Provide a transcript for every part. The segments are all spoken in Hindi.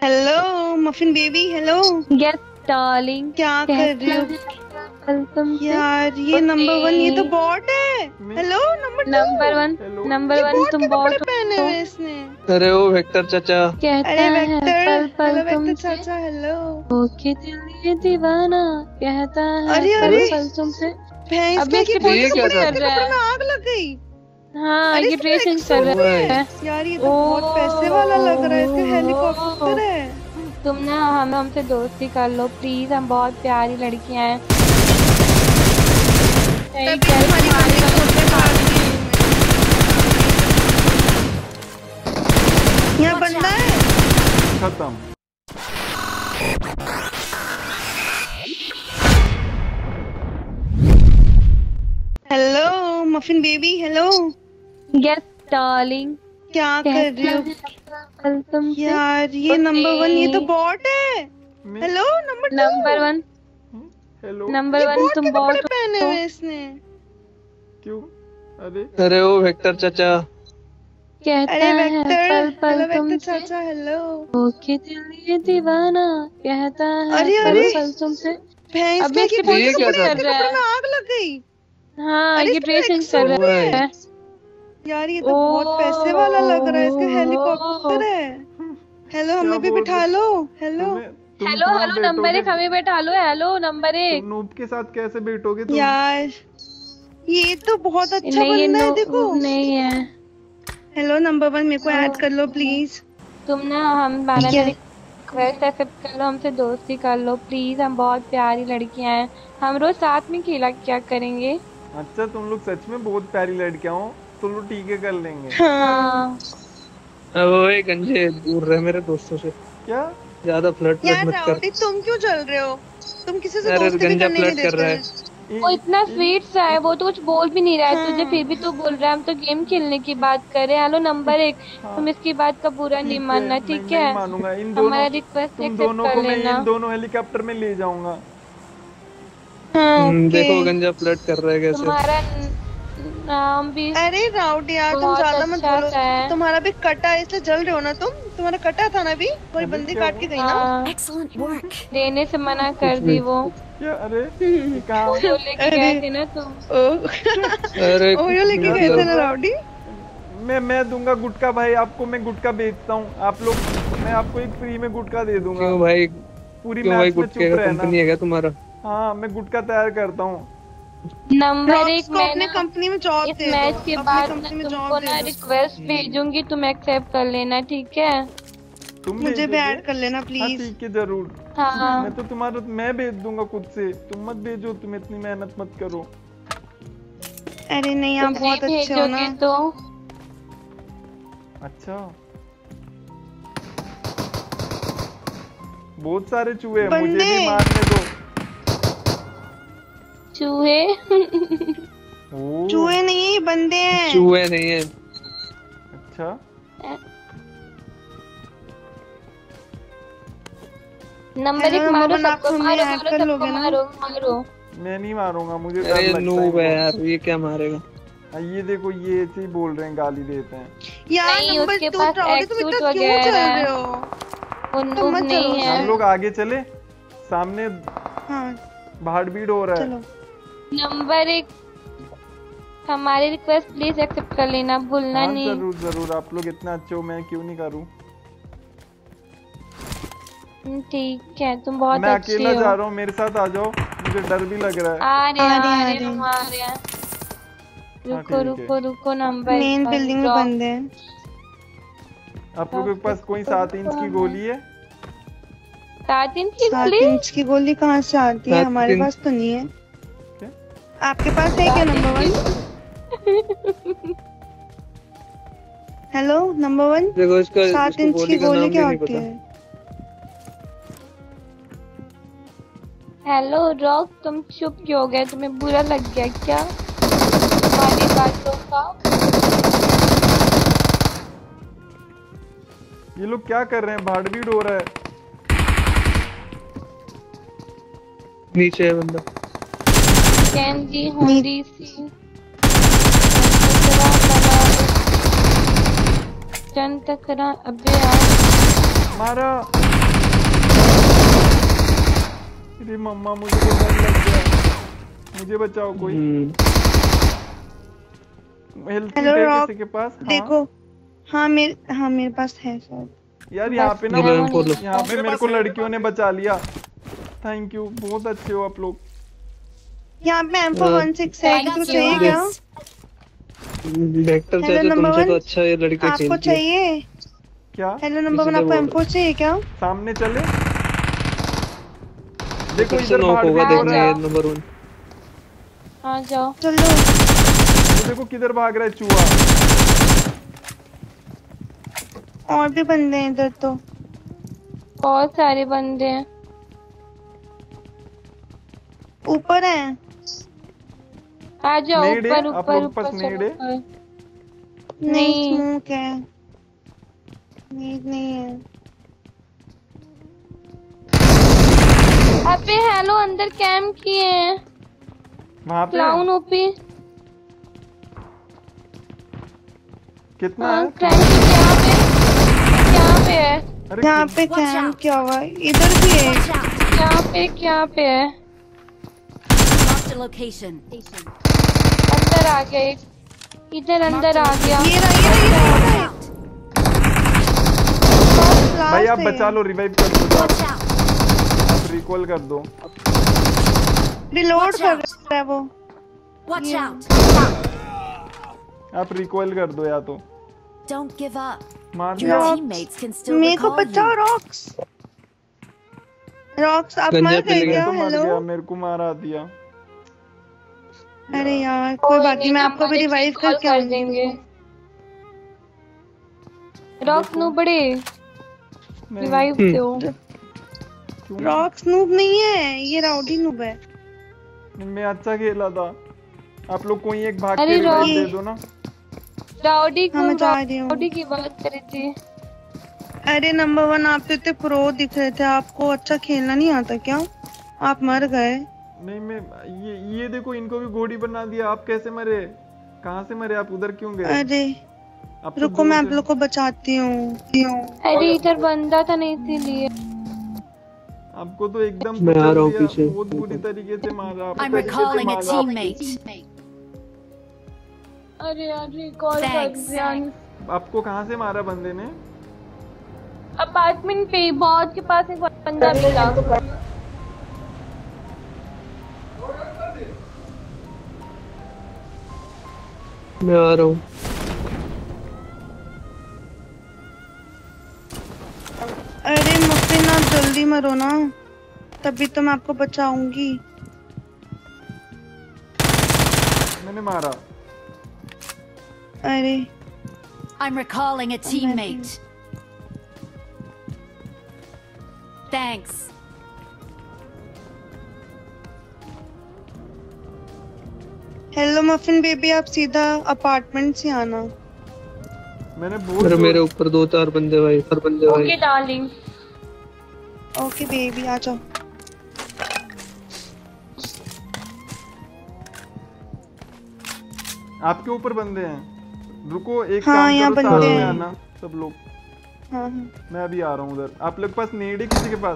Hello muffin baby. Hello yes darling, क्या कर रही हो यार? ये नंबर वन, ये तो बॉट है। हेलो नंबर वन बॉट तुम के कपड़े बॉट पहने हो। हुए इसने। अरे वो वेक्टर चाचा कहता अरे है वेक्टर, पल पल हेलो वेक्टर तुमसे चाचा। हेलो होके दिल ये दीवाना। कहता है अरे पल अरे पल तुमसे। भैंस अभी का इसकी कौन ये से क्या ड्रेस कपड़े? था? कर इसके रहा कपड़े में है। आग लग गई। हाँ, अरे ये इसके ड्रेसिंग एक्स कर सूट रहा है है। यार। ये तो बहुत पैसे वाला लग रहा है। इसका ओ हेलीकॉप्टर है। तुम ना हमसे दोस्ती कर लो प्लीज, हम बहुत प्यारी लड़कियां हैं। नहीं तभी कह रही तुम्हारी तुम्हारे मम्मी को वाले कपड़े फाड़ दिए हूँ मैं। यहाँ बंदा है। खत्म। Hello muffin baby. Hello yes darling, क्या कर रही हो पल तुमसे। यार? ये नंबर वन, ये तो बॉट है। Hello number one hello. ये बॉट तुम के कपड़े बॉट पहने हो। हुए इसने। क्यों? अरे अरे वो वेक्टर चाचा कहता अरे है वेक्टर, पल पल हेलो वेक्टर तुमसे चाचा। हेलो होके दिल ये दीवाना। कहता है अरे पल अरे पल तुमसे। भैंस अभी का इसकी कौन से ये क्या कपड़े? था? ड्रेसिंग कर इसके रहा कपड़े है। में आग लग गई। हाँ, अरे ये इसके ड्रेसिंग एक्स कर सूट रहा है है। यार। ये तो बहुत पैसे वाला लग रहा है। इसका ओ हेलीकॉप्टर है। हेलो क्या हमें भी बोल बिठा रहे? लो। हेलो तुम हेलो कहाँ हेलो नंबर बैठोगे? एक हमें बैठा लो। हेलो नंबर तुम एक। नूब के साथ कैसे बैठोगे तुम? यार, ये तो बहुत अच्छा नहीं ये बंदा है। नो देखो। नहीं है। हेलो नंबर वन, मेरे को ऐड कर लो ओ, प्लीज। तुम ना हमारा ना क्या? रिक्वेस्ट एक्सेप्ट कर लो, हमसे दोस्ती कर लो प्लीज, हम बहुत प्यारी लड़कियां हैं। हम रोज साथ में खेला क्या करेंगे। अच्छा, तुम लोग सच में बहुत प्यारी लड़कियां हो। तो लोग ठीक है, कर लेंगे। हाँ हाँ अब वो एक गंजे दूर रहे मेरे दोस्तों से। क्या? ज्यादा फ्लर्ट फ्लर्ट यार मत कर। राउडी, तुम क्यों चल रहे हो? तुम किसी से अरे दोस्ती भी गंजा करने नहीं फ्लर्ट कर देते। रहा है। वो इतना स्वीट सा है, वो तो कुछ बोल भी नहीं रहा है तुझे, हाँ फिर भी तू बोल रहा है हम तो गेम खेलने की बात कर रहे हैं। हेलो नंबर एक, हाँ तुम इसकी बात का बुरा नहीं ठीक है, मानना नहीं ठीक नहीं है। मानूंगा। इन दोनों हमारा रिक्वेस्ट तुम एक्सेप्ट दोनों कर को मैं लेना। इन दोनों हेलीकॉप्टर में ले जाऊंगा। हाँ ओके। देखो गंजा फ्लर्ट कर रहा है कैसे। तुम्हारा नाम भी अरे राउडी यार, तुम बहुत ज्यादा मत अच्छा बोलो। सा है। तुम्हारा भी कटा है इसलिए जल रहे हो ना तुम। तुम्हारा कटा था ना, भी कोई अरे बंदी क्या काट हुआ? के गई ना। हाँ, Excellent work. देने से मना कर कुछ दी भी। वो। क्या? अरे ये कहाँ? ओयो लेके अरे गए थे ना तुम। ओ अरे ओयो लेके क्या गए थे ना मतलब राउडी। मैं दूंगा गुटखा भाई आपको। मैं गुटखा बेचता हूँ। आप लोग, मैं आपको एक फ्री में गुटखा दे दूंगा। क्यों भाई? पूरी क्यों भाई? मैच में गुटखे चुप का रहना। कंपनी है क्या तुम्हारा? हाँ, मैं गुटखा तैयार करता हूँ। नंबर रॉक्स एक, को मैं अपने ना कंपनी में जॉब इस दे दो। मैच के अपनी बाद ना कंपनी में तुमको जॉब दे ना दो। रिक्वेस्ट भेजूंगी, तुम एक्सेप्ट कर लेना ठीक है। तुम मुझे भी भेजोगे? ऐड कर लेना हाँ प्लीज। ठीक है, जरूर। हाँ मैं तो तुम्हारा मैं भेज दूंगा खुद से। तुम मत भेजो, तुम इतनी मेहनत मत करो। अरे नहीं, आप तुम नहीं बहुत अच्छे हो ना। भेजोगे तो अच्छा, बहुत सारे चूहे हैं, मुझे बंदे। भी मारने दो। चूहे ओ, चूहे नहीं, ये बंदे हैं। चूहे नहीं है। अच्छा। नंबर एक हेलो मारो नंबर, आप सबको, हमें मारो ऐड मारो कर सबको, लोगे ना? मारो मारो। मैं नहीं मारूंगा, मुझे डर अरे लगता नूब है है यार, ये क्या मारेगा? ये देखो, ये ऐसे ही बोल रहे हैं, गाली देते हैं। यार नहीं, नंबर उसके टू पास राउडी, तुम एक्सूट इतना क्यों चल वगैरह रहे है, हो? वो तुम नूब मत चलो नहीं है। हम लोग आगे चले, सामने हाँ भाड़ भीड़ हो रहा है। चलो। नंबर एक, हमारी रिक्वेस्ट प्लीज एक्सेप्ट कर लेना, भूलना हाँ नहीं। जरूर जरूर, आप लोग इतना अच्छे हो, मैं क्यों नहीं करूँ। ठीक है, तुम बहुत मैं अच्छी अकेला हो। जा रहा हूँ, मेरे साथ आ जाओ, मुझे डर भी लग रहा है। आ रहे आ आ रहे, आ रहे रहे। हम आ रहे हैं। रुको ठीक है। रुको रुको, नंबर मेन बिल्डिंग में बंदे हैं। आप लोगों के पास कोई 7 इंच की गोली है? 7 इंच की 7 गोली? इंच की गोली कहाँ से आती है? 7 हमारे इंच। पास तो नहीं है। क्या? आपके पास है क्या number one? Hello number one, देखो इसका 7 इसको इंच की गोली का गोली नाम भी क्या नहीं होती पता। है? हेलो रॉक, तुम चुप क्यों हो गए? तुम्हें बुरा लग गया क्या हमारी बातों का? ये लोग क्या कर रहे हैं? भाड़ भीड़ हो रहा है। नीचे है बंदा। कैंडी होंडी सी टन टकरा। अबे यार मारा। अरे मम्मा मुझे तो डर लग गया, मुझे बचाओ कोई। हेल्थ हेलो है रॉक, किसी के पास? देखो। हाँ मेरे पास है शायद। यार यहाँ पे ना, ये लो M4 लो। यहाँ पे मेरे को लड़कियों ने बचा लिया। थैंक यू, बहुत अच्छे हो आप लोग। यहाँ पे M416 है, किसी को चाहिए क्या? वेक्टर हेलो चाहिए नंबर तुमसे वन, तो अच्छा ये लड़के आपको खेलती है। चाहिए? क्या हेलो नंबर वन, इसलिए आपको बोल M4 चाहिए क्या? सामने चले? देखो फिर से इधर नॉक भाड़ होगा भी हो देखना रहा ये है। नंबर 1। हाँ जाओ। चलो। ये देखो किधर भाग रहा है चूहा। और भी बंदे हैं इधर तो। बहुत सारे बंदे हैं। ऊपर हैं। आ जाओ नेड है? ऊपर आप ऊपर लोग पास ऊपर नेड चलो है? ऊपर। नहीं, नहीं स्मोक है। नीड नहीं है। अबे हेलो, अंदर कैंप किए हैं वहाँ पे क्लाउन ओपी। कितना हाँ है? क्रैंक क्या पे है? अरे यहाँ पे कैंप क्या हुआ? इधर भी है। क्या पे है? Location. अंदर आ गया एक, इधर अंदर आ गया। ये रहा। भाई आप बचा लो, रिवाइव कर दो, आप रिकॉल कर दो। रिलोड कर रहा है वो। Watch out. आप रिकॉल कर दो या तो Don't give up. मार Your दिया। teammates can still मेरे को recall बचाओ you. रॉक्स आप गंजा मर पे गए ले क्या? तो मर हेलो। गया, मेरे को मारा दिया। अरे यार कोई बात नहीं, मैं आपको भी रिवाइव कॉल करके कर आऊंगी। देंगे। रॉक नो बड़े नहीं, रिवाइव दो। क्यों? रॉक्स नूब नहीं है, ये राउडी नूब है। मैं अच्छा खेला था। आप लोग कोई एक भाग अरे के रिवाइव रॉक- दे दो ना। राउडी हाँ, को मैं जा रही हूँ। राउडी की बात कर रही थी। अरे नंबर वन, आप तो इतने प्रो दिख रहे थे, आपको अच्छा खेलना नहीं आता क्या? आप मर गए। नहीं मैं ये देखो, इनको भी घोड़ी बना दिया। आप कैसे मरे? कहाँ से मरे आप? उधर क्यों गए? अरे आप तो रुको, दूर मैं से- आप लोग को बचाती हूँ। अरे इधर बंदा था नहीं इसीलिए। आपको तो एकदम मैं आ रहा हूँ कुचल दिया, पीछे। बहुत बुरी तरीके से मारा। आप I'm recalling a teammate. अरे यार रिकॉल कर Thanks. दिया। आपको कहाँ से मारा बंदे ने? अपार्टमेंट पे बहुत के पास एक बंदा मिला। मैं आ रहा हूँ। अरे मुझसे ना, जल्दी मरो ना, तभी तो मैं आपको बचाऊंगी। मैंने मारा। अरे I'm recalling a teammate. Thanks. Hello muffin baby, आप सीधा अपार्टमेंट से आना। मैंने बहुत मेरे ऊपर 2-4 बंदे भाई, हर बंदे भाई। Okay darling. ओके बेबी, आ जाओ। आपके ऊपर बंदे हैं। रुको एक हाँ, काम यहाँ करो, साथ बंदे में हैं। आना सब लोग। हाँ हाँ। मैं अभी आ रहा हूँ उधर। आप लोग के पास नेड है किसी के पास?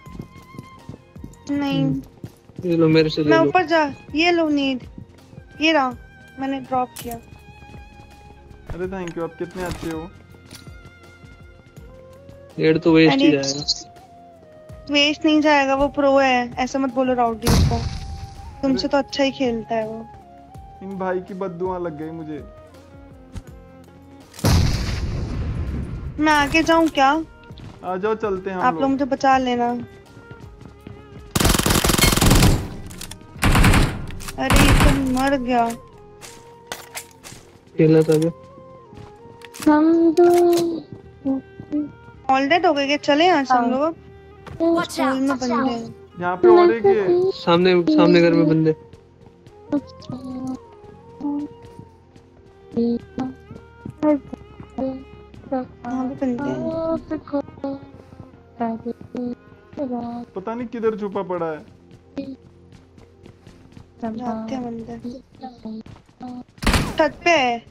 नहीं, ये लो मेरे से ले मैं लो। ऊपर जा। ये लो नीड, ये रहा, मैंने ड्रॉप किया। अरे थैंक यू, आप कितने अच्छे हो। रेड तो वेस्ट ही अरे, जाएगा। वेस्ट नहीं जाएगा, वो प्रो है, ऐसा मत बोलो राउडी को। तुमसे तो अच्छा ही खेलता है वो। इन भाई की बद्दुआ लग गई मुझे। मैं आगे जाऊं क्या? आ जाओ चलते हैं हम आप लोग मुझे बचा लेना। अरे ये तो मर गया। खेला था क्या? हम दो ऑल डेड हो गए क्या? चले यहाँ से हम लोग। Watch school out. में बंदे हैं। यहाँ पे और एक है। सामने घर में बंदे। यहाँ पे बंदे हैं। पता नहीं किधर छुपा पड़ा है। जाते हैं अंदर। छत पे है।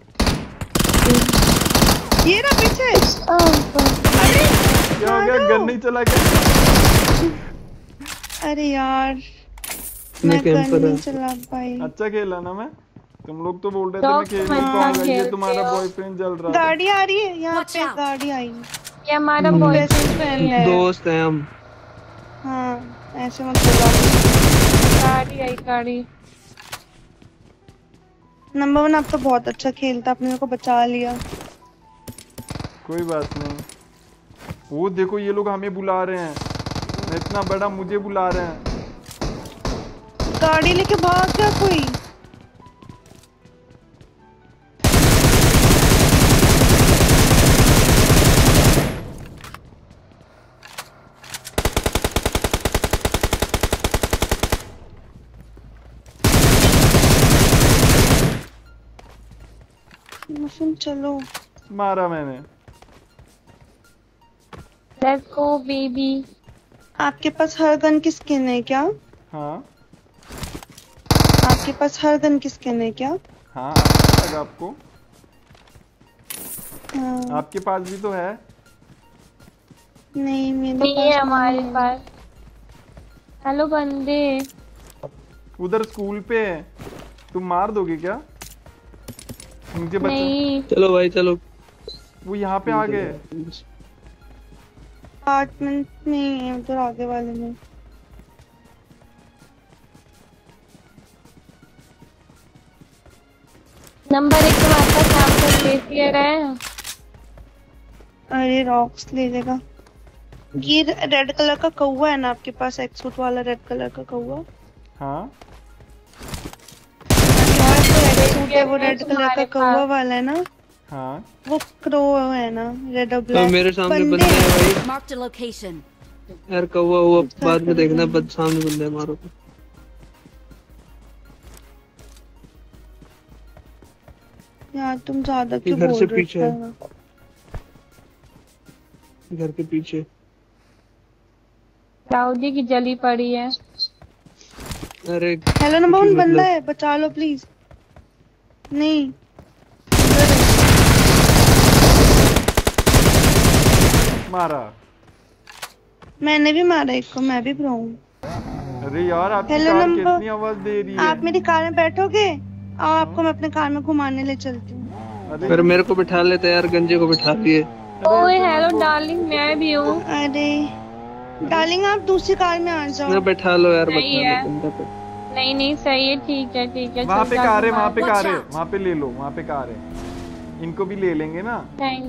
ये रहा पीछे। क्या हो गया? गन नहीं चला क्या? अरे यार मैं मैं कर कैंपर नहीं है। चला पाई। अच्छा खेला ना मैं? तुम लोग तो बोल रहे थे मैं डॉग खेल तुम नहीं अच्छा पाऊंगा, ये खेलते तुम्हारा हो। बॉयफ्रेंड जल रहा था। गाड़ी आ रही है यहाँ Watch पे, out. गाड़ी आई। ये हमारा हम्म, बेस्ट बॉयफ्रेंड फ्रेंड है। है। दोस्त हैं हम। हाँ ऐसे मत बोला। गाड़ी आई गाड़ी। नंबर 1 आप तो बहुत अच्छा खेलता, आपने मेरे को बचा लिया। कोई बात नहीं। वो देखो ये लोग हमें बुला रहे हैं, मैं इतना बड़ा, मुझे बुला रहे हैं। गाड़ी लेके भाग गया कोई। मशीन चलो। मारा मैंने। Let's go baby. आपके पास हर गन की स्किन है क्या? हाँ आपके पास हर गन की स्किन है क्या? हाँ, अच्छा लगा आपको? हाँ। आपके पास भी तो है। नहीं मेरे नहीं पास है नहीं हमारे है। पास। हेलो बंदे। उधर स्कूल पे है, तुम मार दोगे क्या मुझे? बच्चे नहीं चलो भाई चलो। वो यहाँ पे आ गए। अपार्टमेंट में है उधर आगे वाले में। नंबर 1 तुम्हारे पास नाम का ग्लेशियर है। अरे रॉक्स ले लेगा। ये रेड कलर का कौवा है ना आपके पास, एक्सूट वाला रेड कलर का कौवा? हाँ एक्सूट है वो रेड कलर का तुम्हारे कौवा पास। वाला है ना, हाँ वो क्रो है ना, रेड और तो ब्लैक। मेरे सामने बंदे बंदे हैं भाई। Marked a location. यार कौवा हुआ बाद में देखना, बद सामने बंदे हैं, मारो। यार तुम ज्यादा ये क्यों घर बोल से रहे पीछे है। हो? घर के पीछे। दाऊदी की जली पड़ी है। अरे हेलो नंबर 1 मतलब- बंदा है, बचा लो प्लीज। नहीं मारा। मैंने भी मारा एक को, मैं भी प्रो हूँ। अरे यार आपकी हेलो कार नंबर, कितनी आवाज दे रही है। आप मेरी कार में बैठोगे और आपको मैं अपने कार में घुमाने ले चलती हूँ। फिर मेरे को बिठा लेते यार, गंजे को बिठा लिए। ओए हेलो डार्लिंग, मैं भी हूँ। अरे डार्लिंग आप दूसरी कार में आ ना जाओ। बैठा लो यार, नहीं बैठा लो है। बंदा पे। नहीं नहीं सही है, ठीक है ठीक है। वहाँ पे कार है, वहाँ पे Watch कार है, out. वहाँ पे ले लो, वहाँ पे कार है। इनको भी ले लेंगे ना। Thank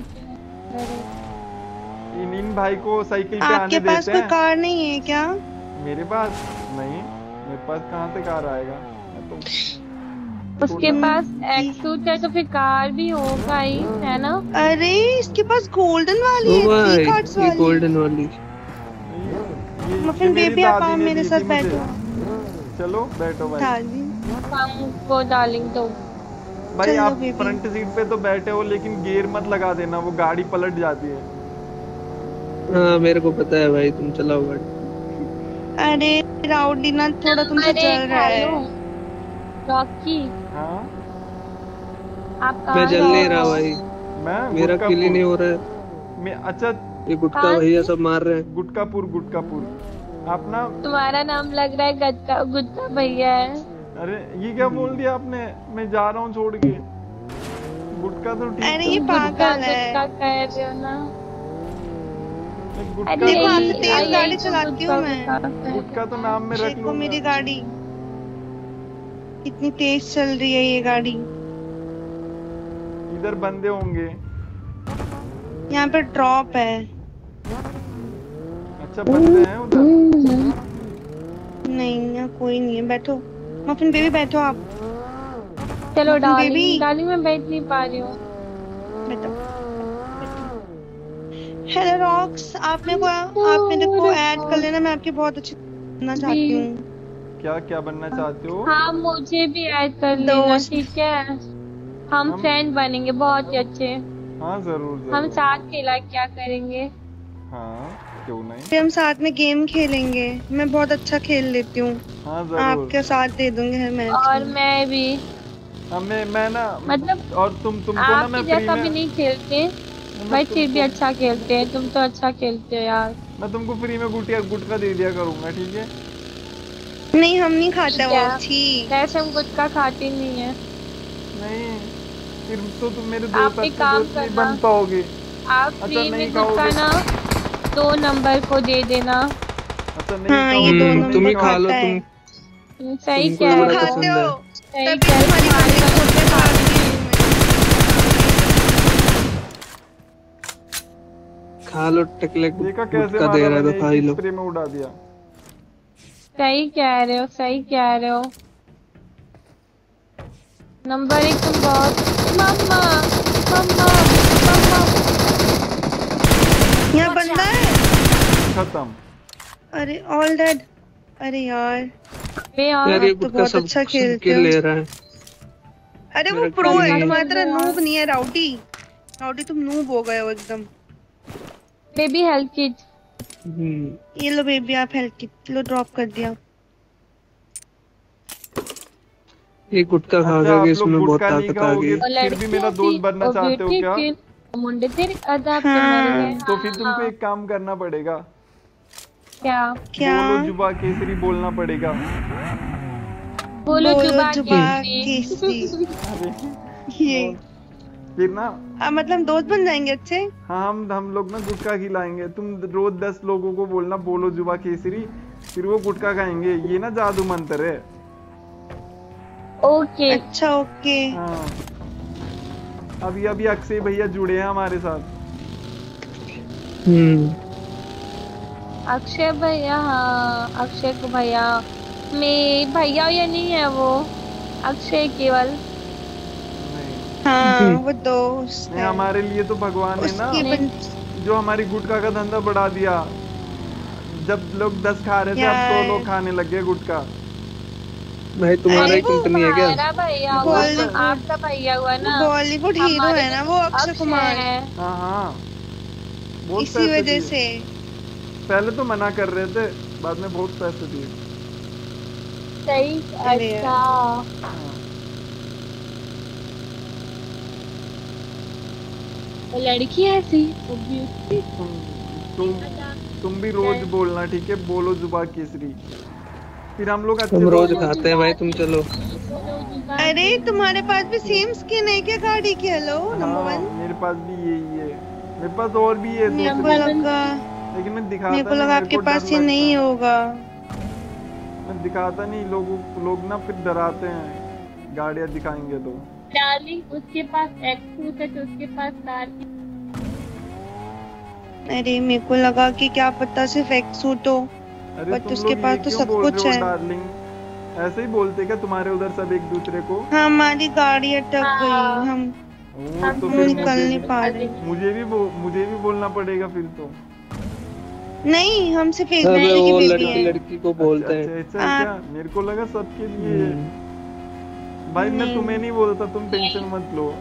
you. इन भाई को साइकिल पे आपके आने पास देते कोई हैं। कार नहीं है क्या? मेरे पास नहीं, मेरे पास कहाँ से कार आएगा? मैं तो उसके पास एक्सूट है तो फिर कार भी होगा ही, है ना? अरे इसके पास गोल्डन वाली ओ है, भाई 3 कार्ड्स ये वाली। गोल्डन वाली। मफिन मेरी बेबी आप दादी आओ ने मेरे दी साथ थी मुझे। बैठो। चलो बैठो भाई। डार्लिंग हमको डार्लिंग तो भाई चलो आप बेबी। फ्रंट सीट पे तो बैठे हो, लेकिन गियर मत लगा देना, वो गाड़ी पलट जाती है। हाँ मेरे को पता है भाई, तुम चलाओ गाड़ी। अरे राउडी ना थोड़ा तुमसे अरे जल रहा है। हेलो रॉकी, हाँ आप मैं कहाँ जल जा नहीं रहे रहा हो? भाई, मैं मेरा किल ही नहीं हो रहा है। मैं अच्छा ये गुटका कहाँ भैया से? सब मार रहे हैं। गुटकापुर आप ना। तुम्हारा नाम लग रहा है गत्ता गुत्ता भैया है। अरे ये क्या बोल दिया आपने? मैं जा रहा हूँ छोड़ के। गुटका तो ठीक अरे था। ये गुत्ता पागल गुत्ता है। कह रहे हो ना? मैं गुटका अरे देखो तो आपसे ठीक तेज था। गाड़ी चलाती हूँ मैं। गुटका तो नाम में रख देखो लूंगा। मेरी गाड़ी कितनी तेज चल रही है ये गाड़ी। इधर बंदे होंगे। यहाँ पे ड्रॉप है। अच्छा बंदे हैं उधर। नहीं यहाँ कोई नहीं है, बैठो मफिन बेबी बैठो आप। चलो बेबी। डार्लिंग, डार्लिंग मैं बैठ नहीं पा रही हूँ। बैठो। हेलो रॉक्स, आप मेरे को ऐड कर लेना, मैं आपकी बहुत अच्छी बनना चाहती हूँ। क्या क्या बनना चाहते हो? हाँ मुझे भी ऐड कर लेना, दोस्त। ठीक है? हम फ्रेंड बनेंगे बहुत ही अच्छे। हाँ जरूर हम जरूर। साथ खेला क्या करेंगे? हाँ क्यों नहीं। फिर हम साथ में गेम खेलेंगे, मैं बहुत अच्छा खेल लेती हूँ। हाँ जरूर। आपके साथ दे दूंगी हर मैच और में। मैं भी, मैं ना मतलब और तुमको ना आपके मैं फ्री जैसा भी में नहीं खेलते भाई, फिर भी अच्छा खेलते हैं। तुम तो अच्छा खेलते हो यार। मैं तुमको फ्री में गुटका दे दिया करूंगा, ठीक है? नहीं हम नहीं खाते वो। क्या? छी। कैसे हम गुटखा खाते नहीं है? नहीं, फिर तो तुम मेरे आप दोस्त एक अच्छे काम दोस्त नहीं करना, बन पाओगे। आप अच्छा फ्री नहीं में गुटखा खाओगे? ना 2 नंबर को दे देना। अच्छा नहीं हाँ ये खाओगे 2 तो मैं तुम नंबर ही खा लो। खाता है। सही तुमको कह ये तुम बड़ा रहे हो, खाते पसंद हो है। सही तभी कह रहे हो, तुम्हारी तुम्हारी बंदी वजह खुद से में खा भाग रही रही हूँ। हूँ मैं। खा लो टकले, देखा कैसे गुटखा दे मारा रहा है मैंने, तो एक खा ही ही लो। स्प्रे में उड़ा दिया। सही कह रहे हो, सही कह रहे हो। नंबर 1 तुम बहुत। मम्मा मम्मा मम्मा। यहाँ Watch बंदा out. है। खत्म। अरे ऑल डेड। अरे यार बे यार, यार ये आप तो गुटखा बहुत सब अच्छा सब खेलते किल हो। ले रहा है। अरे वो मेरा प्रो किल है, नहीं है। तुम्हारी तरह यार। नूब नहीं है राउडी। राउडी तुम नूब हो गए हो एकदम। Baby health kit. ये लो बेबी, आप हेल्थ किट लो, ड्रॉप कर दिया। ये गुटखा खा अच्छा खा के आप लोग इसमें बहुत गुटखा नहीं ताकत आ गई खाओगे है। और फिर भी लड़की मेरा ऐसी दोस्त बनना और चाहते हो क्या? ब्यूटीफुल मुंडे तेरे अदाब पे मर गए। हाँ। तो फिर तुमको हाँ। एक काम करना पड़ेगा, क्या? क्या? बोलो जुबा केसरी बोलना पड़ेगा। बोलो बोलो जुबा जुबा केसरी। केसरी। अरे ये फिर ना, मतलब दोस्त बन जाएंगे अच्छे। हाँ हम लोग ना गुटखा खिलाएंगे। तुम रोज 10 लोगों को बोलना बोलो जुबा केसरी, फिर वो गुटखा खाएंगे। ये ना जादू मंत्र है। ओके। अच्छा ओके। हाँ अभी अभी अक्षय भैया जुड़े हैं हमारे साथ। अक्षय भैया, हाँ अक्षय को भैया में भैया या नहीं है वो, अक्षय केवल। नहीं हाँ वो दोस्त नहीं, है। हमारे लिए तो भगवान है ना, उसकी ने जो हमारी गुटखा का धंधा बढ़ा दिया। जब लोग 10 खा रहे थे, अब 100 लोग यार खाने लग गए गुटखा। भाई तुम्हारा अरे ही वो कंपनी है क्या? हमारा भैया हुआ, बॉलीवुड, आपका भैया हुआ वो ना। बॉलीवुड हीरो हमारे है ना वो, अक्षय अक्षय कुमार। है। हाँ हाँ बहुत इसी पैसे वजह दिए। से। पहले तो मना कर रहे थे, बाद में बहुत पैसे दिए। सही। अरे अच्छा हाँ। वो लड़की ऐसी वो ब्यूटी। तुम तुम भी रोज बोलना, ठीक है? बोलो जुबा केसरी, फिर हम लोग अच्छे तुम रोज लोग बन- खाते हैं भाई, तुम चलो। अरे तुम्हारे पास भी सेम स्किन है क्या गाड़ी की? हेलो नंबर हाँ 1। मेरे पास भी यही है, मेरे पास और भी है मेरे को दूसरी, लगा, लेकिन मैं मेरे दिखाता को नहीं, लगा मेरे आपके को डर पास ये लगता नहीं है। होगा। मैं दिखाता नहीं, लोग ना फिर डराते हैं गाड़ियाँ दिखाएंगे तो। डार्लिंग उसके पास एक्स है तो उसके पास कार की। अरे मेरे को लगा कि क्या पता सिर्फ एक सूट हो, अरे बट तुम उसके लोग पास ये तो क्यों सब बोल कुछ रहे है। हो डार्लिंग? ऐसे ही बोलते क्या तुम्हारे उधर सब एक दूसरे को? हाँ हमारी गाड़ी अटक हाँ। गई, हम ओ तो हम फिर निकल नहीं पा रहे। मुझे भी बोलना पड़ेगा फिर तो। नहीं हम सिर्फ एक अबे दूसरे की वो बेबी लड़की हैं। लड़की को बोलते हैं। अच्छा है क्या? मेरे को लगा सबके लिए है। भाई मैं नहीं। तुम्हें नहीं बोलता, तुम टेंशन मत लो।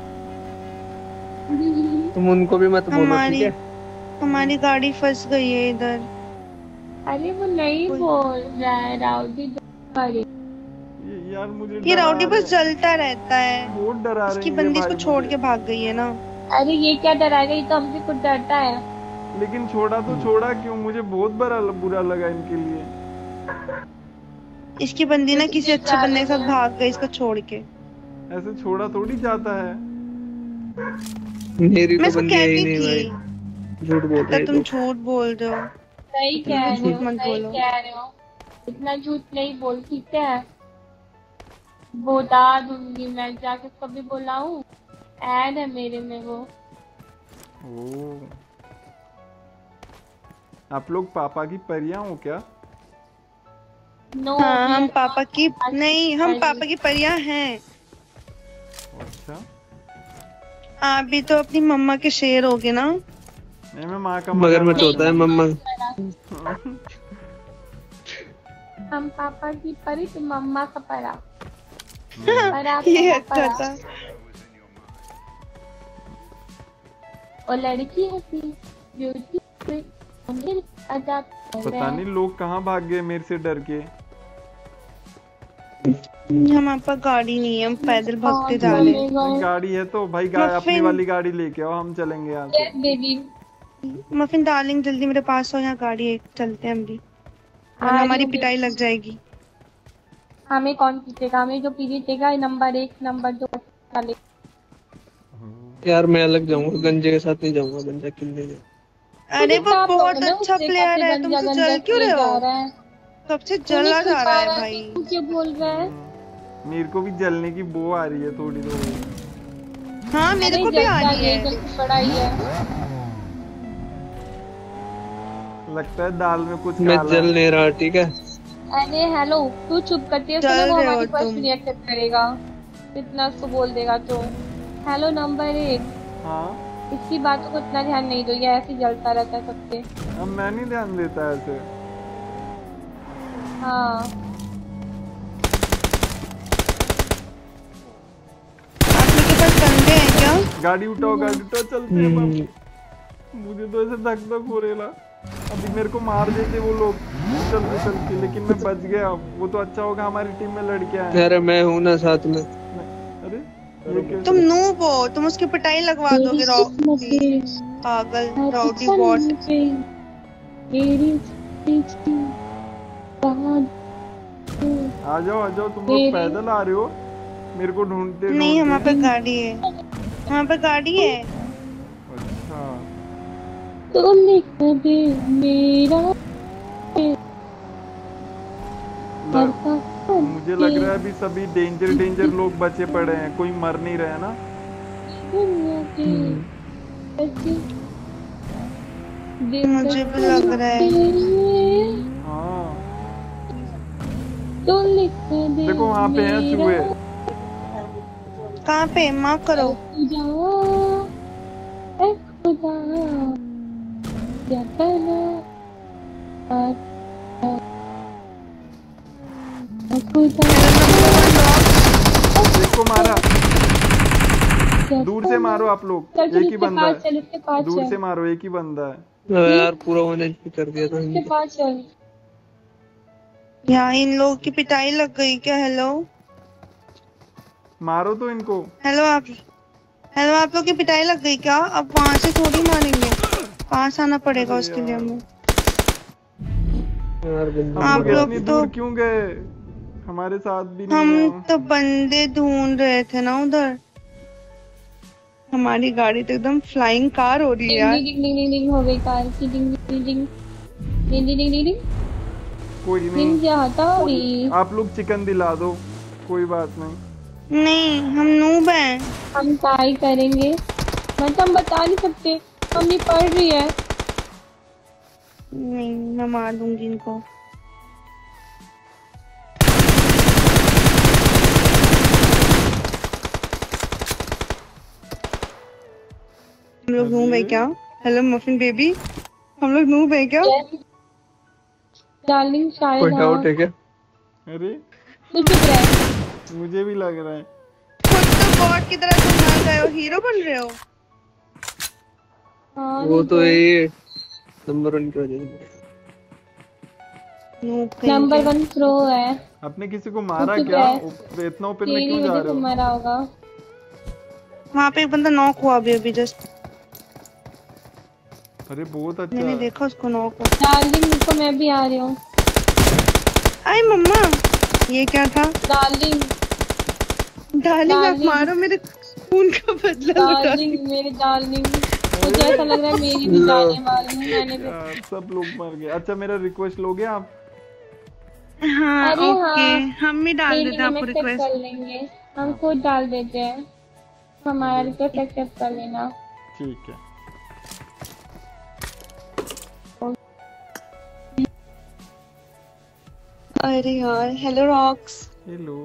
तुम उनको भी मत बोलो, ठीक है? हमारी गाड़ी फंस गई है इधर। अरे वो नहीं बोल रहा है राउडी। यार मुझे ये डरा राउडी रहे बस जलता रहता है। बहुत डरा रहे इसकी हैं ये बंदी भाई इसको छोड़ मुझे। के भाग गई है ना। अरे ये क्या डराएगा, ये तो हमसे कुछ डरता है। लेकिन छोड़ा तो छोड़ा क्यों? मुझे बहुत बुरा लगा इनके लिए। इसकी बंदी ना किसी अच्छे बंदे के साथ भाग गई इसको छोड़ के। ऐसे छोड़ा थोड़ी जाता है। मेरी मैं तो इसको बंदी है ही कहती नहीं थी। भाई, झूठ बोल रहे तो तुम झूठ बोल रहे हो। सही कह रहे झूठ हो, मत सही बोलो। कह रहे हो। इतना झूठ नहीं बोल, ठीक है? बता दूंगी मैं, जाके कभी बुलाऊं? ऐड है मेरे में वो। ओ आप लोग पापा की परियां हो क्या? नो हाँ हम पापा की नहीं, हम पापा की परियां हैं। अच्छा आप भी तो अपनी मम्मा के शेर होगे ना। नहीं, मैं माँ का मगरमच्छ होता है मम्मा। हम पापा की परी तो मम्मा का परा। ये अच्छा था। और लड़की हंसी ब्यूटी अजाब। पता नहीं लोग कहाँ भाग गए मेरे से डर के। हमारे पास गाड़ी नहीं है, हम पैदल भागते जा रहे हैं। नहीं, गाड़ी है तो भाई अपनी मफिन। वाली गाड़ी लेके आओ, हम चलेंगे यहाँ से। बेबी मफिन डार्लिंग जल्दी मेरे पास हो, यहाँ गाड़ी है, चलते हैं हम भी, वरना हमारी पिटाई लग जाएगी। हमें कौन पीटेगा? हमें जो पीटेगा नंबर 1 नंबर 2 वाले। यार मैं अलग जाऊंगा, गंजे के साथ नहीं जाऊंगा गंजा खेलने के। अरे वो आप लोग बहुत ना अच्छा उससे प्लेयर काफी है, गंजा तुमसे गंजा जल क्यों किए रहे जा हो? रहा है। सबसे तू नहीं जला छुपा जा रहा है रहा है भाई। तो तू क्यों बोल रहा है? मेरे को भी जलने की बो आ रही है थोड़ी थोड़ी। हाँ मेरे अरे को भी आ जलता रही ये है। जल्दी पढ़ाई है। लगता है दाल में कुछ मैं काला जल है। नहीं रहा, ठीक है। अरे हेलो, तू चुप करती है उसको ना, जल वो रहे हो हमारी फर्स्ट तुम। रिएक्ट करेगा। इतना उसको बोल देगा तो। हेलो नंबर 1, हाँ इसकी बातों को इतना ध्यान नहीं दो, ये ऐसे ही जलता रहता है सबसे। अब मैं नहीं ध्यान देता ऐसे। हाँ आप लोग के पास बंदे हैं क्या? गाड़ी उठाओ चलते हैं बाप। मुझे तो ऐसे धक धक हो रेला। अभी मेरे को मार देते वो लोग चल के, लेकिन मैं बच गया। वो तो अच्छा होगा हमारी टीम में लड़कियां हैं। अरे मैं हूं ना साथ में। अरे ये कैसे? तुम नूब हो, तुम उसकी पिटाई लगवा दोगे। पागल राउडी बॉट। आ जाओ तुम लोग पैदल आ रहे हो, मेरे को ढूंढते नहीं हमारे ढूंढते। पे गाड़ी है, हमारे पे गाड़ी है। अच्छा तो लिख दे मेरा मुझे लग रहा है अभी सभी डेंजर लोग बचे पड़े हैं, कोई मर नहीं रहा है ना। मुझे भी लग रहा है। हाँ तो लिख दे देखो वहाँ पे हैं चूहे। कहाँ पे? माफ करो। खुदा क्या करना खुदा देखो मारा, दूर से मारो आप लोग, एक ही बंदा है। चल उसके पास दूर चल, से मारो, एक ही बंदा है। यार पूरा होने कर दिया था उसके पास चल। यहाँ इन लोगों की पिटाई लग गई क्या? हेलो मारो तो इनको। हेलो आप लोग की पिटाई लग गई क्या? अब वहां से थोड़ी मारेंगे, पास आना पड़ेगा उसके लिए हमें। यार गंजा। आप हम लोग इतनी तो- दूर क्यों गए? हमारे साथ भी नहीं हम है। तो बंदे ढूंढ रहे थे ना उधर। हमारी गाड़ी तो एकदम फ्लाइंग कार हो रही है यार। डिंग डिंग डिंग डिंग हो गई कार की, डिंग डिंग डिंग डिंग डिंग डिंग डिंग कोई डिंग नहीं, जाता हुई। आप लोग चिकन दिला दो, कोई बात नहीं। नहीं हम नूब हैं। हम ट्राई करेंगे, मतलब हम बता नहीं सकते, मम्मी पढ़ रही है। नहीं मैं मार दूंगी इनको। हम लोग नूब है क्या? हेलो मफिन बेबी, हम लोग नूब है क्या? डार्लिंग शायद कोई डाउट है क्या? अरे तू चुप रह। मुझे भी लग रहा है। खुद तो गॉड की तरह तुम बन गए हो, हीरो बन रहे हो। हाँ वो तो ये नंबर 1 की वजह से। नूब कहीं नंबर के। 1 प्रो है। आपने किसी को मारा चुप क्या? रह। इतना ओपन में तेरी क्यों जा वजह रहे से हो? मरा होगा। वहाँ पे एक बंदा नॉक हुआ अभी जस्ट, अरे बहुत अच्छा। मैंने देखा उसको नॉक हुआ। डार्लिंग रुको, मैं भी आ रही हूँ। आई मम्मा, ये क्या था? डार्लिंग डार्लिंग आप डार्लिंग। मारो, मेरे खून का बदला लो डार्लिंग। डार्लिंग मेरे डार्लिंग, मुझे ऐसा लग रहा है मेरी भी जाने वाली है। मैंने भी यार सब लोग मर गए। अच्छा मेरा रिक्वेस्ट लोगे आप? हाँ अरे ओके हाँ, हम भी डाल नहीं देते नहीं, हम आपको एक्सेप्ट रिक्वेस्ट। कर लेंगे, हम खुद डाल देते हैं। हमारा रिक्वेस्ट एक्सेप्ट कर लेना। ठीक है। अरे यार हेलो रॉक्स। हेलो।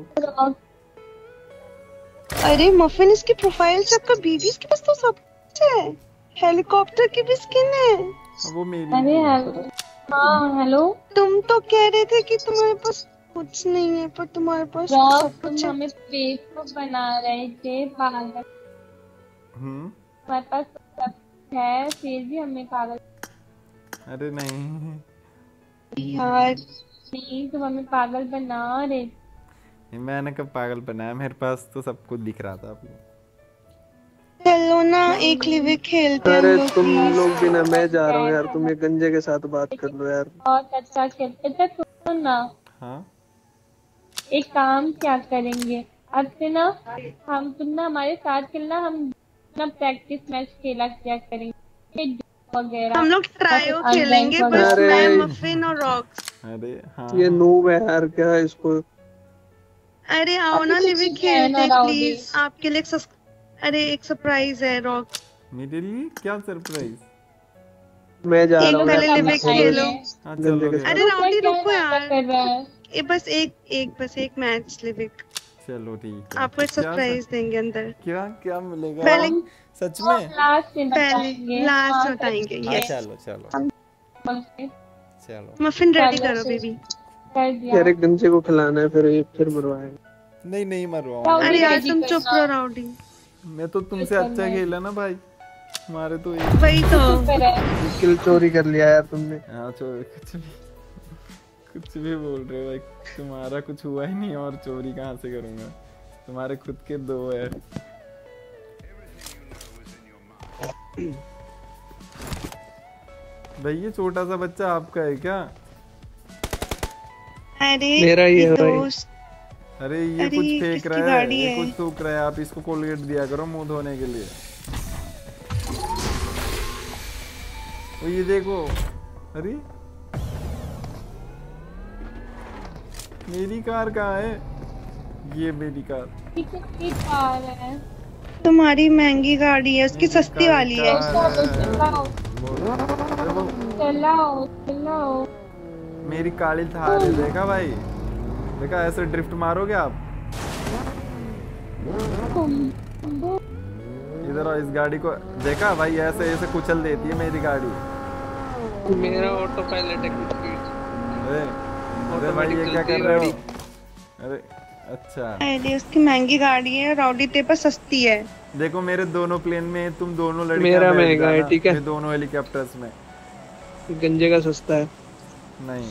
अरे मफिन इसकी प्रोफाइल से आपका बीबी, इसके पास तो सब कुछ है। हेलीकॉप्टर की भी स्किन है। अब वो मेरी अरे थी। हेलो, हाँ हेलो तुम तो कह रहे थे कि तुम्हारे पास कुछ नहीं है, पर तुम्हारे पास तो रॉक, सब तुम कुछ है। हमें फेसबुक बना रहे थे पागल। हमारे पास तो सब है, फिर भी हमें पागल। अरे नहीं, यार नहीं, तुम हमें पागल बना रहे थे। मैंने कब पागल बनाया? मेरे पास तो सब कुछ दिख रहा था। आप लोग चलो ना एक लिवे खेलते हैं हम अरे लोग तुम प्लीज। लोग भी ना, मैं जा रहा हूँ यार, तुम ये गंजे के साथ बात कर लो यार। बहुत अच्छा खेलते थे तुम ना। हाँ एक काम क्या करेंगे अब से ना, हम तुम ना हमारे साथ खेलना, हम ना प्रैक्टिस मैच खेला क्या करेंगे वगैरह। हम लोग ट्रायो खेलेंगे बस, अरे। मैं, मफिन और रॉक्स। अरे हाँ ये नूब है यार, क्या है इसको। अरे आओ ना लिविक खेलते प्लीज, आपके लिए अरे एक सरप्राइज है रॉक्स। मेरे लिए क्या सरप्राइज? मैं जा रहा एक हूँ पहले यार, लिविक तुम खेलो। हाँ गंजे चलो के गया। अरे राउडी रुको यार, कर रहा है। बस एक मैच लिविक, चलो ठीक है। आपको एक सरप्राइज देंगे अंदर। क्या क्या मिलेगा? पहले सच में? लास्ट में पहले बताएंगे। लास्ट बताएंगे हाँ ये। चलो चलो कर चलो। मफिन रेडी चलो करो फिर। बेबी। दिया। यार एक गंजे को खिलाना है, फिर मरवाएंगे। नहीं नहीं मरवाऊंगा। राउडी अरे यार रेडी तुम करना। चुप रहो राउडी। मैं तो तुमसे अच्छा खेला ना भाई, तुम्हारे तो एक। वही तो। पर है। किल चोरी कर लिया यार तुमने। हाँ चोरी कुछ भी बोल रहे हो भाई, तुम्हारा कुछ हुआ ही नहीं और चोरी कहाँ से करूंगा, तुम्हारे खुद के 2 है। भाई ये छोटा सा बच्चा आपका है क्या? अरे मेरा ही है भाई। दोस्त। अरे ये अरे कुछ ये फेंक किसकी रहा है, गाड़ी ये है? कुछ थूक रहा है, आप इसको कोलगेट दिया करो मुंह धोने के लिए। वो ये देखो, अरे मेरी कार कहाँ है? ये मेरी कार। कितनी कार है? तुम्हारी महंगी गाड़ी है, उसकी मेरी सस्ती कार वाली है। कहाँ चलाओ अरे वो चलाओ चलाओ। मेरी काली थार है, देखा भाई? देखा ऐसे ड्रिफ्ट मारोगे आप? इधर आओ, इस गाड़ी को देखा भाई, ऐसे ऐसे कुचल देती है मेरी गाड़ी। मेरा ऑटो पायलट है कुछ भी। अरे भाई ये क्या कर रहे हो? अरे अच्छा, अरे उसकी महंगी गाड़ी है, राउडी तेरे पर सस्ती है। देखो मेरे दोनों प्लेन में तुम दोनों लड़कियां मेरा बैठ महंगा है, जाना, ठीक है? मैं दोनों हेलीकॉप्टर्स में। गंजे का सस्ता है। नहीं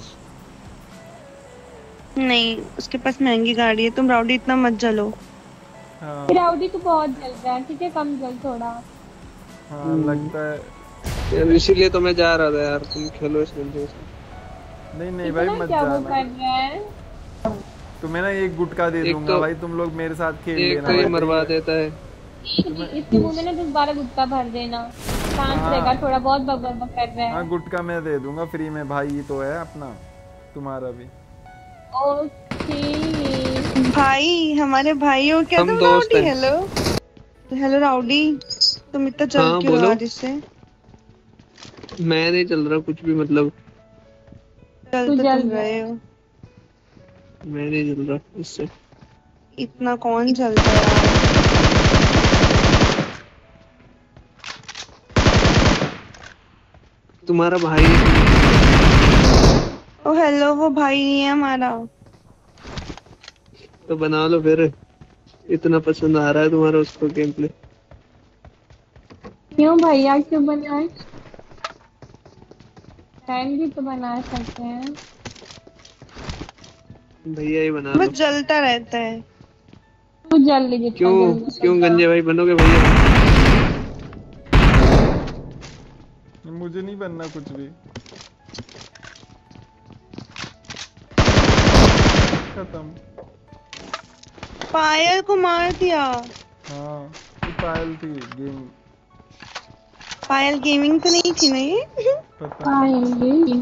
नहीं उसके पास महंगी गाड़ी है, तुम राउडी इतना मत जलो। हाँ राउडी तो बहुत जल रहा है, ठीक है कम जल थोड़ा। हाँ लगता है। यार इसीलिए तो मैं जा रहा था यार, तुम खेलो इस गंजे के साथ। नहीं नहीं भाई इतना मत क्या वो जाना, कर रहा है? तुम्हें ना एक गुटखा दे एक दूंगा तो- भाई, तुम लोग मेरे साथ खेल एक लेना तो ये भाई। मरवा देता है। इसके मुंह में ना 10-12 गुटका भर देना, शांत हाँ। रहेगा, थोड़ा बहुत बकबक कर रहा है। हाँ गुटखा मैं दे दूंगा फ्री में भाई, ये तो है अपना, तुम्हारा भी। ओके भाई हमारे भाई हो क्या हम तुम दोस्त राउडी? हैं। हेलो हेलो राउडी, तुम इतना जल हाँ, क्यों बोलो। रहा जिससे? मैं नहीं चल रहा कुछ भी, मतलब जल तू तो जल तुम रहा है। रहे हो। मैं नहीं चल रहा इससे। इतना कौन जलता है यार? तुम्हारा भाई ओ हेलो, वो भाई नहीं है हमारा। तो बना लो फिर, इतना पसंद आ रहा है तुम्हारा उसको गेम प्ले। क्यों भैया क्यों बनाए? फ्रेंड भी तो बना सकते हैं। भैया ही बना बस लो। जलता रहता है। तू जल ले जितना क्यों जल्दी क्यों सकता। गंजे भाई बनोगे भैया? मुझे नहीं बनना कुछ भी। खत्म। पायल को मार दिया। हाँ ये पायल थी गेम, पायल गेमिंग तो नहीं थी ना ये? पता नहीं। आएंगे।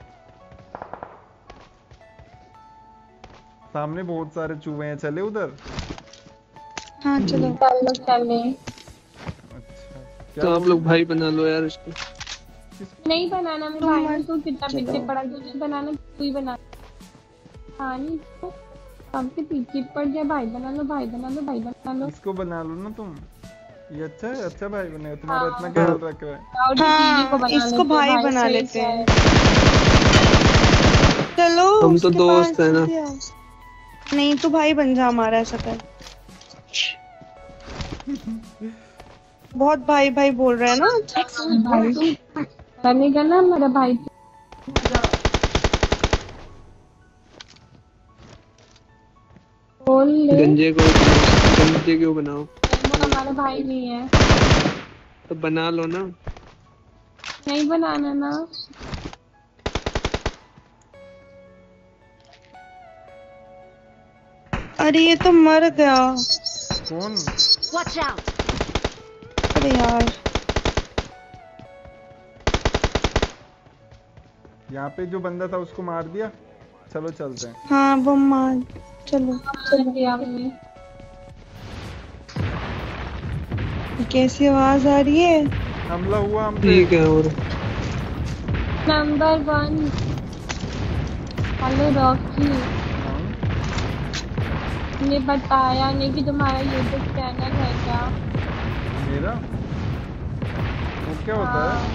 सामने बहुत सारे चूहे हैं, चले उधर। हाँ चलो। चलो चले। अच्छा क्या तो आप बोल- लोग भाई बना लो यार इसको। नहीं बनाना मैं भाई हूँ, तू कितना पीछे पड़ा, तुझे बनाना तू ही बना। हाँ नहीं तो सबके पीछे पड़ जाए, भाई बना लो भाई बना लो भाई बना लो। इसको बना लो ना तुम, ये अच्छा है, अच्छा भाई बनेगा, तुम्हारा इतना ख्याल रख रहा है। राउडी दीदी को बना इसको लेते हैं, भाई बना सही लेते है। हैं। चलो हम तो उसके दोस्त पास हैं ना। दिया। नहीं तू भाई बन जा हमारा, ऐसा कर। बहुत भाई भाई बोल रहा है ना। भाई बनेगा ना हमारा भाई। बोल ले। गंजे क्यों बनाओ? वो हमारा भाई नहीं है। तो बना लो ना। नहीं बनाना ना। अरे ये तो मर गया। कौन? Watch out! अरे यार यहाँ पे जो बंदा था उसको मार दिया। चलो चलते हैं। हाँ वो मार। चलो चल दिया हमने। कैसी आवाज आ रही है? हमला हुआ हम पे। ठीक है। और नंबर 1। हेलो रॉकी, हाँ, ने बताया नहीं कि तुम्हारा यूट्यूब चैनल है क्या? मेरा वो क्या होता है?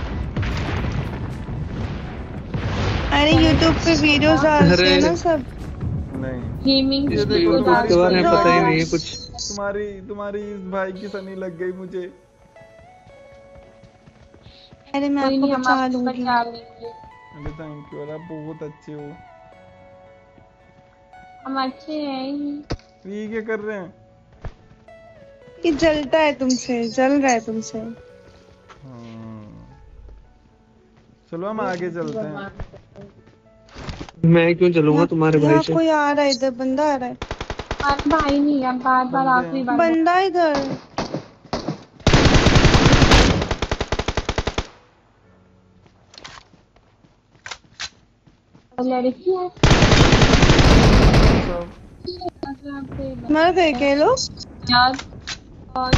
अरे यूट्यूब पे वीडियोस डालते हैं ना सब। नहीं, गेमिंग ये देखो, वीडियो उसके बारे में डालते पता ही हो। नहीं है कुछ। तुम्हारी इस भाई की सनी लग गई मुझे। अरे मैं कोई आपको नहीं, हम बचा आपको लूंगी। बचा लेंगे। अरे थैंक यू, आप बहुत अच्छे हो। हम अच्छे हैं ही। ये क्या कर रहे हैं? ये जलता है तुमसे, जल रहा है तुमसे। हाँ। चलो हम आगे चलते हैं। मैं क्यों चलूंगा तुम्हारे भाई यहाँ से? कोई आ रहा है, इधर बंदा आ रहा है। हमारे भाई नहीं है, बार बार बंदे आखिरी हैं। बार बंदा इधर। लड़की है। सब मर गए क्या ये लोग? यार और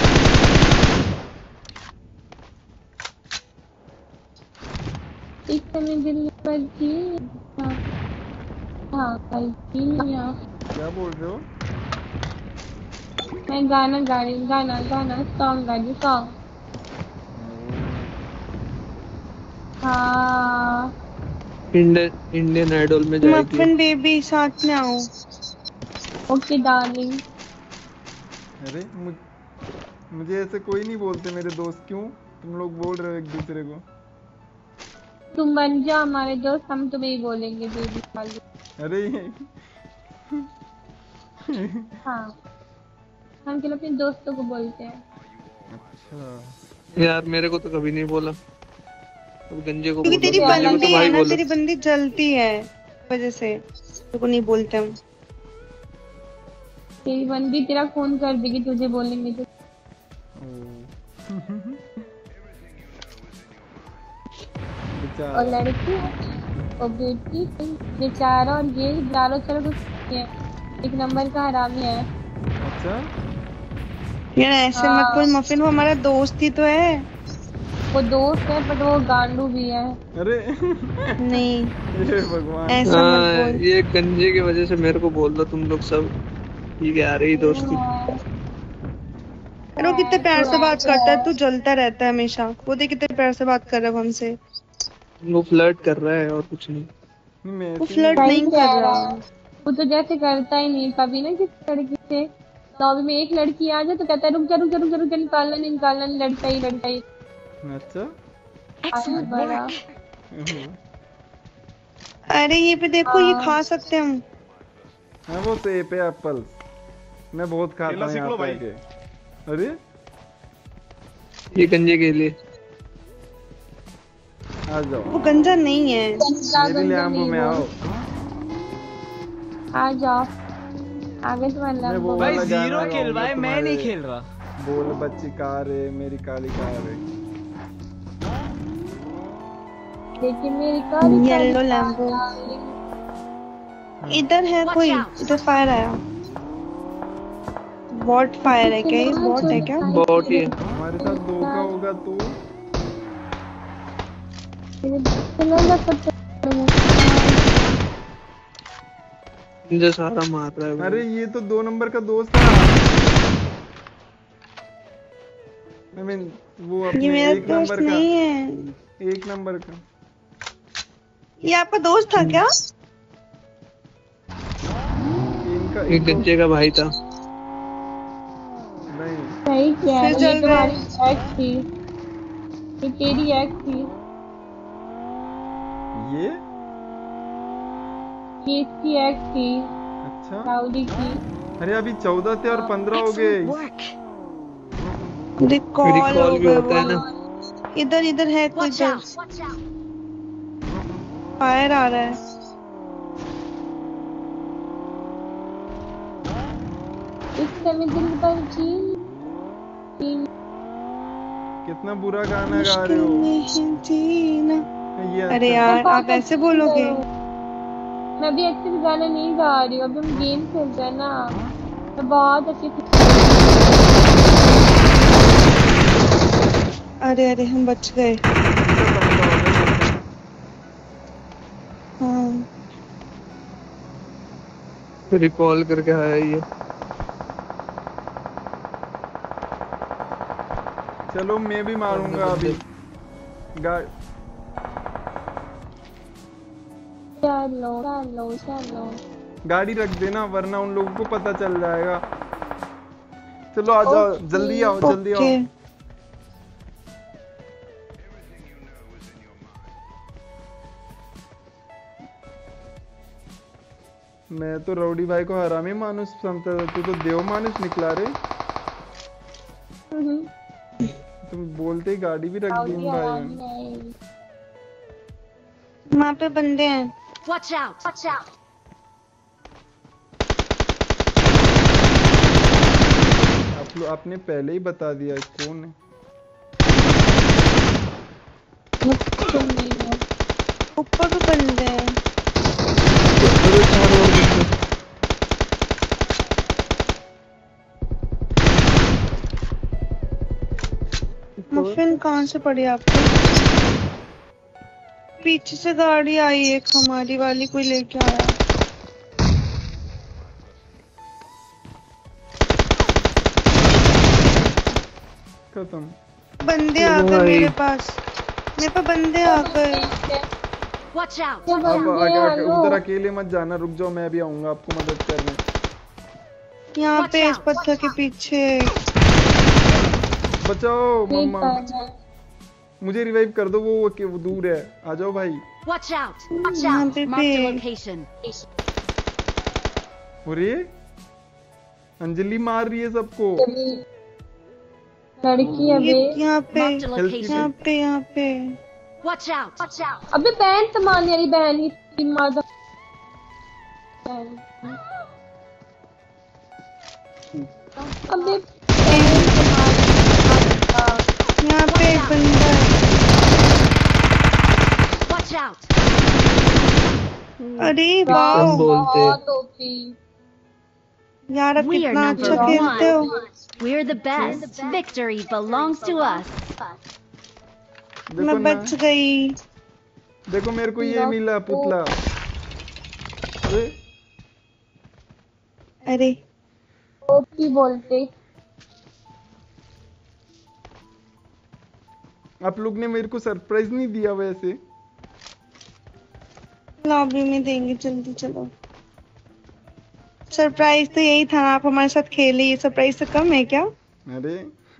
इस समय दिल्ली पर थी। हाँ कल थी यहाँ। क्या बोल रहे हो? मैं गाना गा रही हूँ, गाना सॉन्ग गा रही सॉन्ग। हाँ इंडियन आइडल में जाएगी। मफिन बेबी साथ में आओ। Okay darling. अरे मुझे ऐसे कोई नहीं बोलते मेरे दोस्त। क्यों तुम लोग बोल रहे हो एक दूसरे को? तुम बन जाओ हमारे दोस्त, हम तुम्हें ही बोलेंगे बेबी वाली। अरे हाँ हम केवल अपने दोस्तों को बोलते हैं। अच्छा, यार मेरे को तो कभी नहीं बोला। तो गंजे को क्योंकि बोलो, तेरी गंजे को तो बंदी है भाई ना, बोलो। तेरी बंदी जलती है वजह से तेरे को नहीं बोलते हम। तेरी बंदी तेरा फोन कर देगी तुझे बोलेंगे तो। और बेचारा। लड़की है और बेटी बेचारा, और ये चारों तरफ उसके है। एक नंबर का हरामी है। अच्छा, यार ऐसे मत बोल मफिन, वो हमारा दोस्त ही तो है। वो दोस्त है बट वो गांडू भी है। अरे नहीं ये भगवान। ऐसा मत हाँ, बोल। ये गंजे की वजह से मेरे को बोल दो तुम लोग सब। ठीक है, आ रही दोस्ती। अरे वो कितने प्यार से बात करता है, तू जलता रहता है हमेशा। वो देख कितने प्यार से बात कर रहा है वो हमसे। वो फ्लर्ट कर रहा है और कुछ नहीं। मैं वो ऐसे फ्लर्ट सही नहीं कह कर रहा रहा। है। वो तो जैसे करता ही नहीं कभी ना किसी लड़की से। लॉबी में एक लड़की आ जाए तो कहता है रुक जा निकालना लड़ता ही अच्छा। आगे बढ़ा। अरे ये पे देखो, ये खा सकते हैं हम। हाँ वो सेब है, एप्पल। मैं बहुत खाता हूँ यहाँ पे आके। अरे ये गंजे के लिए। आ जाओ, वो गंजा नहीं है। मेरे लिए आंबू में आओ। आ जाओ आगे तो मैं वो मतलब भाई वाला गाना 0 किल गाऊंगा भाई, मैं तुम्हारे। नहीं खेल रहा। बोल बच्ची कार है मेरी काली कार है। लेकिन मेरी काली येलो लैम्बो। इधर है कोई, इधर फायर आया। बॉट फायर है क्या? ये बॉट है क्या? बॉट ही है। हमारे साथ धोखा होगा तो। गंजा सारा मार रहा है वो। अरे ये तो 2 नंबर का दोस्त है। I mean, वो ये अपने मेरा 1 दोस्त नंबर का। नहीं है। 1 नंबर का। ये आपका दोस्त था क्या? इनका ये गंजे का भाई था। नहीं। सही कह फिर रही चल है, तुम्हारी एक्स थी। ये तेरी एक्स थी। ये ये इसकी एक्स थी अच्छा। राउडी की। अरे अभी 14 थे और 15 हो गए। Excellent work. रिकॉल रिकॉल हो भी गए होता है वो। ना। इधर इधर है कोई, Watch इधर out. Watch out. फायर आ रहा है। रिश्ते में दिल भर जी। कितना बुरा गाना गा रहे हो ये। अरे अच्छा यार आप ऐसे बोलोगे? मैं भी अच्छे से गाना नहीं गा रही हूँ, अभी हम गेम खेल रहे हैं ना। मैं बहुत अच्छी थी। अरे अरे हम बच गए। हाँ रिकॉल करके आया ये। चलो मैं भी मारूंगा अभी। चलो गाड़ी रख देना वरना उन लोगों को पता चल जाएगा। चलो आ जाओ, जल्दी आओ जल्दी आओ। ओके मैं तो रउडी भाई को हरामी मानुस समझता था, तू तो देव मानुस निकला रे। तुम बोलते ही गाड़ी भी रख दी इन भाई ने। वहाँ पे बंदे हैं। Watch out! Watch out! आपने पहले ही बता दिया कौन है। ऊपर भी बंदे हैं। मफिन कहाँ से पड़ी आपको? पीछे से गाड़ी आई एक हमारी वाली, कोई लेके आया। खत्म। बंदे आ गए मेरे पास, मेरे पास बंदे आ गए। Watch out! अब उधर अकेले मत जाना, रुक जाओ मैं भी आऊंगा आपको मदद करने। यहाँ Watch पे इस out, पत्थर के पीछे। बचाओ मम्मा, मुझे रिवाइव कर दो, वो दूर है। आ जाओ भाई। Watch out! Watch यहाँ out! पे Mark the भी। location. अरे अंजलि मार रही है सबको। लड़की है बे। यहाँ पे Mark the यहाँ location. पे यहाँ पे। Watch out! Watch out! अबे बहन सामान यारी बहन ही मार। अबे यहाँ पे एक बंदा है। Watch out! अरे हम वाह बोलते बहुत ओपी। यार आप We are कितना number अच्छा खेलते हो। one. We're the best. Victory belongs to us. देखो मैं ना, बच गई। देखो मेरे को ये मिला पुतला। अरे अरे ओपी बोलते। आप लोग ने मेरे को सरप्राइज नहीं दिया वैसे। लॉबी में देंगे, जल्दी चलो। सरप्राइज तो यही था, आप हमारे साथ खेले, ये सरप्राइज से कम है क्या? अरे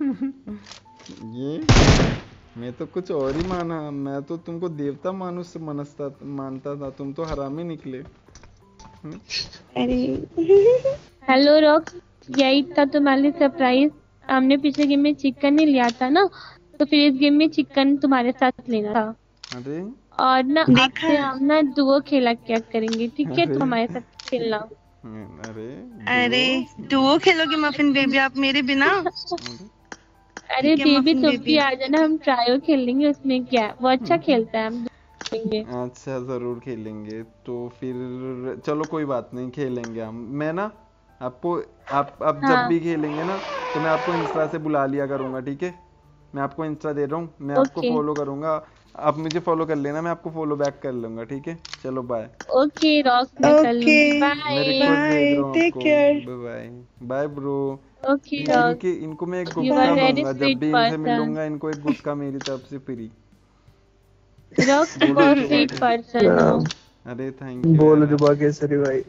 ये मैं तो कुछ और ही माना, मैं तो तुमको देवता मानुस मानता था, तुम तो हरामी निकले। अरे हेलो रॉक, यही था तुम्हारे लिए सरप्राइज। हमने पिछले गेम में चिकन नहीं लिया था ना, तो फिर इस गेम में चिकन तुम्हारे साथ लेना था। अरे और ना देखा आपसे हम ना दुओ खेला क्या करेंगे, ठीक है? अरे। तो हमारे साथ खेलना। अरे अरे डुओ खेलोगे मफिन बेबी आप मेरे बिना? अरे ठीक है, बेबी मफिन तुम बेबी। भी आ जाना, हम ट्रायो खेलेंगे, उसमें क्या है? वो अच्छा खेलता है, हम खेलेंगे। अच्छा जरूर खेलेंगे। तो फिर चलो कोई बात नहीं, खेलेंगे हम। मैं ना आपको आप जब हाँ। भी खेलेंगे ना तो मैं आपको इंस्टा से बुला लिया करूंगा, ठीक है? मैं आपको इंस्टा दे रहा हूँ, मैं आपको Okay. फॉलो करूंगा, आप मुझे फॉलो कर लेना, मैं आपको फॉलो बैक कर लूंगा, ठीक है? चलो बाय। ओके रॉक, मैं कर लूंगी। Okay. मैं बाय। रिक्वेस्ट भेज रहा हूँ Take आपको। care. Bye bye bye bro. Okay rock. इनको मैं एक You गुस्सा are very दूंगा, जब sweet भी इनसे person. मिलूंगा इनको एक गुस्सा मेरी तरफ से फ्री। रॉक बहुत स्वीट पर्सन हो। अरे थैंक यू बोल यार। जुबा केसरी भाई।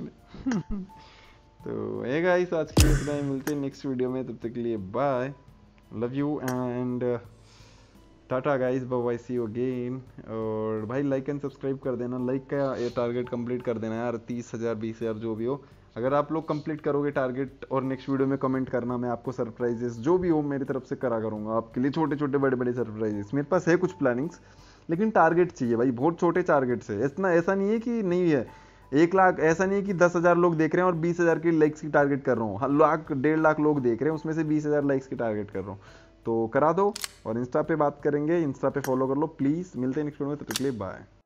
तो ये गाइस आज के लिए इतना ही, मिलते हैं नेक्स्ट वीडियो में, तब तक के लिए bye, love you and tata guys, bye bye, see you again. और भाई लाइक एंड सब्सक्राइब कर देना, लाइक का ये टारगेट कंप्लीट कर देना यार, 30,000 20,000 जो भी हो। अगर आप लोग कंप्लीट करोगे टारगेट और नेक्स्ट वीडियो में कमेंट करना, मैं आपको सरप्राइजेस जो भी हो मेरी तरफ से करा करूंगा आपके लिए, छोटे छोटे बड़े बड़े सरप्राइजेस। मेरे पास है कुछ प्लानिंग्स, लेकिन टारगेट चाहिए भाई, बहुत छोटे टारगेट्स है, इतना ऐसा नहीं है कि नहीं है। 1 लाख ऐसा नहीं कि 10,000 लोग देख रहे हैं और 20,000 की लाइक्स की टारगेट कर रहा हूँ, लाख 1.5 लाख लोग देख रहे हैं, उसमें से 20,000 लाइक्स की टारगेट कर रहा हूँ। तो करा दो। और इंस्टा पे बात करेंगे, इंस्टा पे फॉलो कर लो प्लीज। मिलते हैं नेक्स्ट वीडियो में, तब तक के लिए बाय।